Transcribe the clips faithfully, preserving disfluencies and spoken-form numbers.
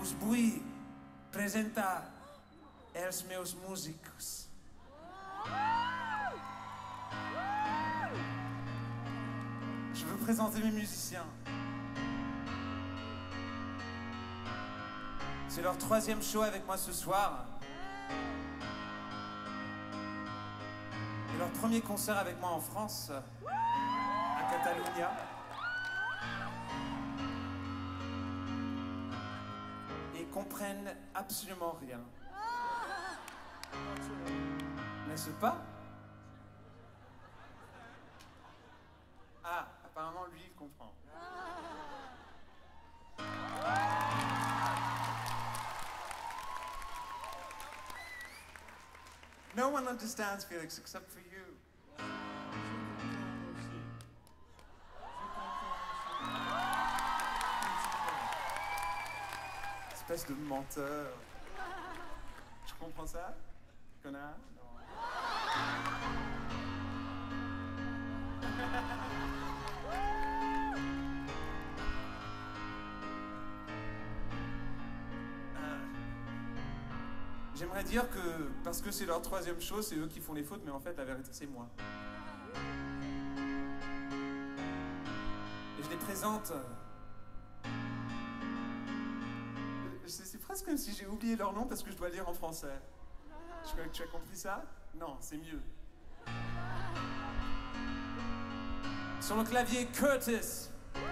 Os vull presentar els meus músicos. Je veux présenter mes musiciens. C'est leur troisième show avec moi ce soir. Et leur premier concert avec moi en France, à Catalunya. Et ils comprennent absolument rien. N'est-ce pas? Ah, apparemment lui il comprend. No one understands Felix except for you. Espèce de menteur. Je comprends ça? Connard? Non. J'aimerais dire que, parce que c'est leur troisième show, c'est eux qui font les fautes, mais en fait, la vérité, c'est moi. Et je les présente... C'est presque comme si j'ai oublié leur nom parce que je dois lire en français. Je crois que tu as compris ça? Non, c'est mieux. Sur le clavier, Curtis.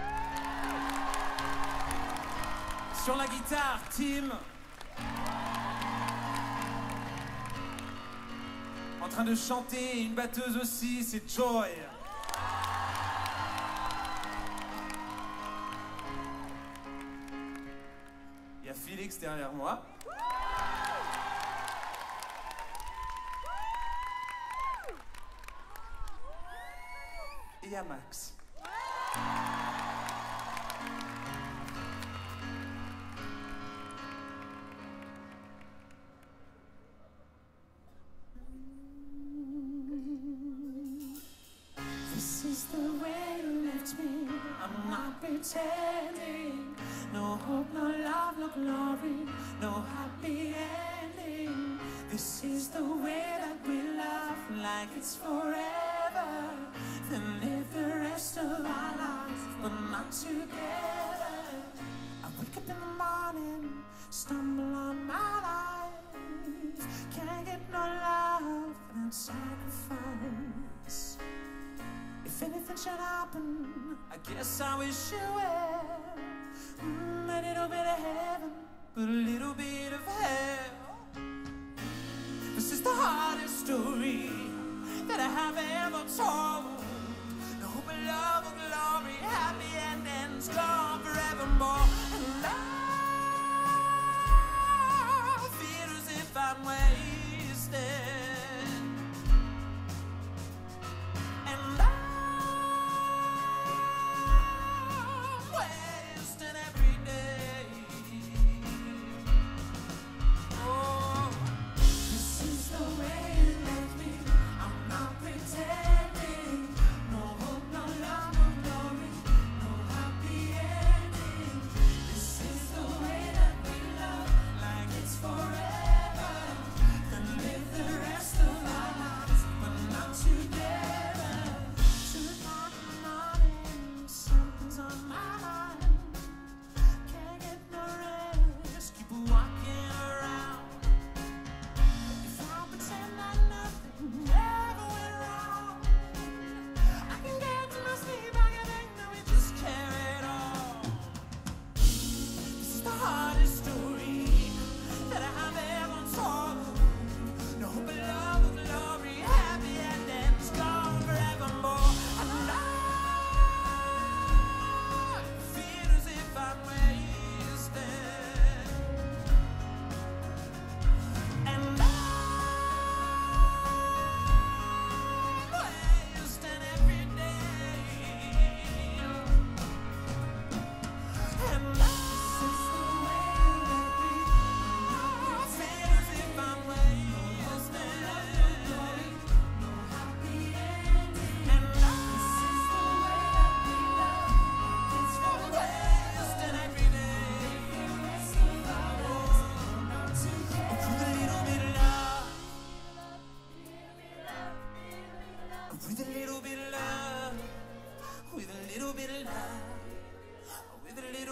Sur la guitare, Tim. En train de chanter, et une batteuse aussi, c'est Joy. Il y a Félix derrière moi. Et il y a Max. This is the way you left me. I'm not pretending. No hope, no love, no glory, no happy ending. This is the way that we love, like it's forever. Then live the rest of our lives, but not together. I wake up in the morning, stumble on my life. Can't get no love without sacrifice. If anything should happen, I guess I wish you well. Mm, a little bit of heaven, but a little bit of hell. This is the hardest story that I have ever told. No hope of love or glory, happy endings gone forevermore. And I feel as if I'm wasted. And I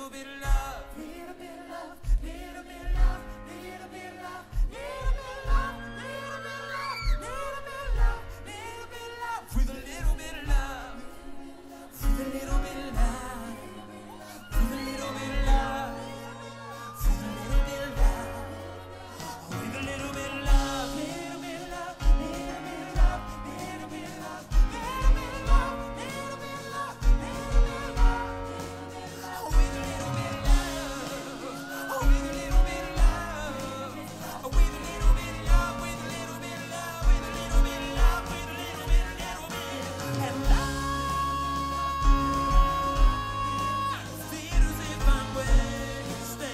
little bit of love, little bit of love, little bit of love, little bit of love, little bit of love, little bit of love, little bit of love, little bit of love, with a little bit of love, with a little bit of love, with a little bit of love, with a little bit of love, with a little bit of love, little bit of love, little bit of love, little bit of love, little bit of love, little bit of love, little bit of love, with a little bit of love, with a little bit of love, with a little bit of love, with a little bit of love, with a little bit of love, with a little bit, a little bit, and love. Feels if I'm wasted.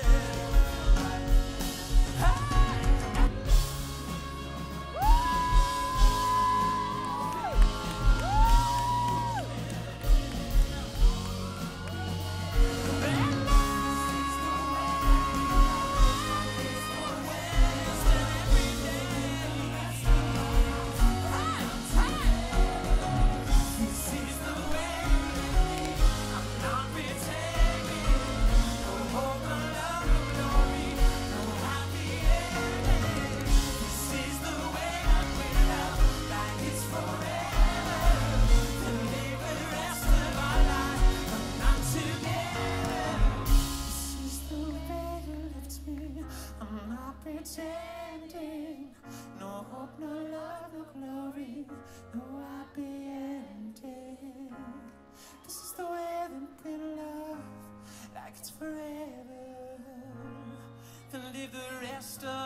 Pretending, no hope, no love, no glory, no happy ending. This is the way that we love, like it's forever. Then live the rest of